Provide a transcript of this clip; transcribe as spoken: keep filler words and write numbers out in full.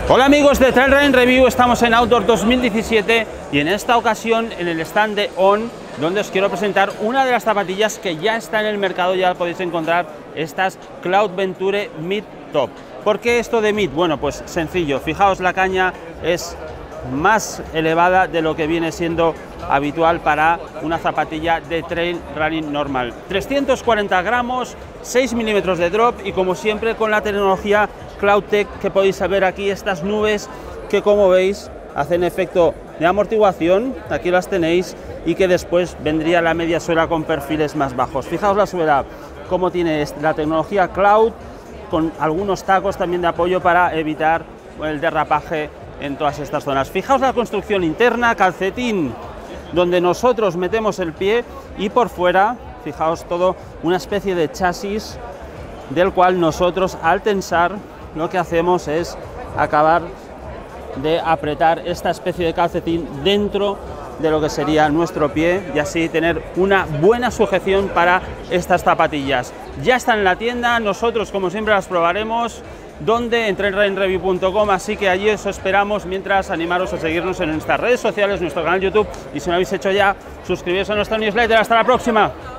Hola amigos de Trail Running Review, estamos en Outdoor dos mil diecisiete y en esta ocasión en el stand de On, donde os quiero presentar una de las zapatillas que ya está en el mercado, ya podéis encontrar, estas Cloudventure Mid Top. ¿Por qué esto de Mid? Bueno, pues sencillo, fijaos, la caña es más elevada de lo que viene siendo habitual para una zapatilla de trail running normal. trescientos cuarenta gramos, seis milímetros de drop y como siempre con la tecnología CloudTec, que podéis ver aquí estas nubes que, como veis, hacen efecto de amortiguación. Aquí las tenéis, y que después vendría la media suela con perfiles más bajos. Fijaos la suela, como tiene la tecnología Cloud, con algunos tacos también de apoyo para evitar el derrapaje en todas estas zonas. Fijaos la construcción interna, calcetín donde nosotros metemos el pie, y por fuera, fijaos todo, una especie de chasis del cual nosotros, al tensar, lo que hacemos es acabar de apretar esta especie de calcetín dentro de lo que sería nuestro pie, y así tener una buena sujeción para estas zapatillas. Ya están en la tienda, nosotros como siempre las probaremos, donde en trail running review punto com, así que allí os esperamos. Mientras, animaros a seguirnos en nuestras redes sociales, nuestro canal YouTube, y si no lo habéis hecho ya, suscribiros a nuestra newsletter. Hasta la próxima.